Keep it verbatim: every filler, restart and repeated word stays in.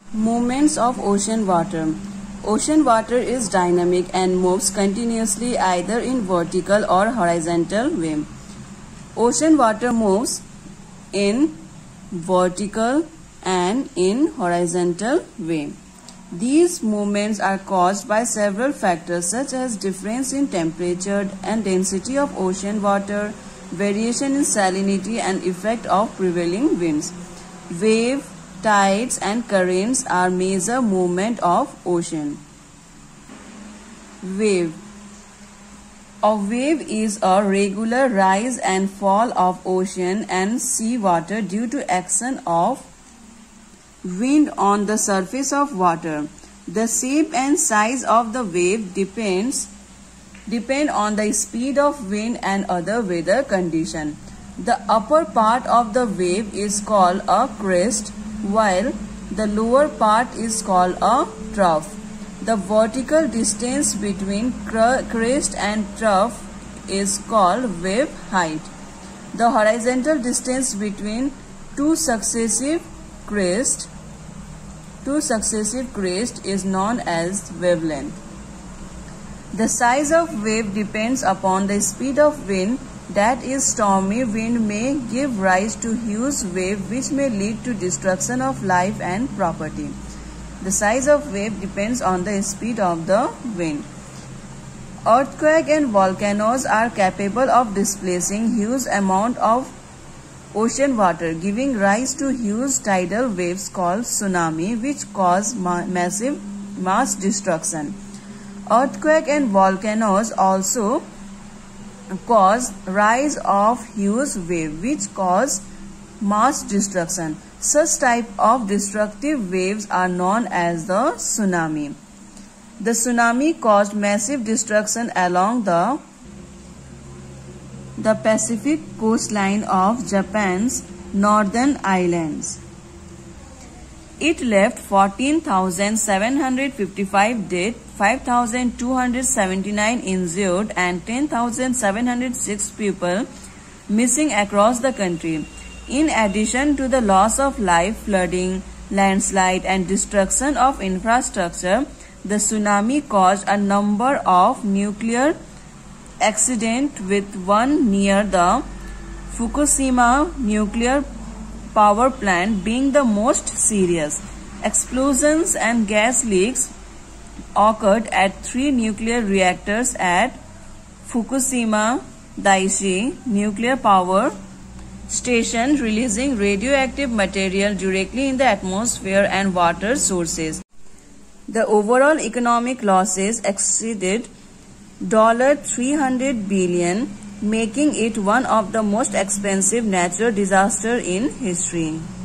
Movements of ocean water. Ocean water is dynamic and moves continuously either in vertical or horizontal way. Ocean water moves in vertical and in horizontal way. These movements are caused by several factors such as difference in temperature and density of ocean water, variation in salinity and effect of prevailing winds. Wave, tides and currents are major movement of ocean. Wave. A wave is a regular rise and fall of ocean and sea water due to action of wind on the surface of water. The shape and size of the wave depends depend on the speed of wind and other weather condition. The upper part of the wave is called a crest, while the lower part is called a trough. The vertical distance between crest and trough is called wave height. The horizontal distance between two successive crests two successive crests is known as wavelength. The size of wave depends upon the speed of wind. That is, stormy wind may give rise to huge wave which may lead to destruction of life and property. The size of wave depends on the speed of the wind. Earthquakes and volcanoes are capable of displacing huge amount of ocean water, giving rise to huge tidal waves called tsunami, which cause ma massive mass destruction. Earthquakes and volcanoes also cause rise of huge waves which cause mass destruction. Such type of destructive waves are known as the tsunami. The tsunami caused massive destruction along the the Pacific coastline of Japan's northern islands. It left fourteen thousand seven hundred fifty-five dead, five thousand two hundred seventy-nine injured and ten thousand seven hundred six people missing across the country. In addition to the loss of life, flooding, landslide and destruction of infrastructure, the tsunami caused a number of nuclear accidents, with one near the Fukushima nuclear power plant being the most serious. Explosions and gas leaks occurred at three nuclear reactors at Fukushima Daiichi nuclear power station, releasing radioactive material directly in the atmosphere and water sources. The overall economic losses exceeded three hundred billion dollars, making it one of the most expensive natural disasters in history.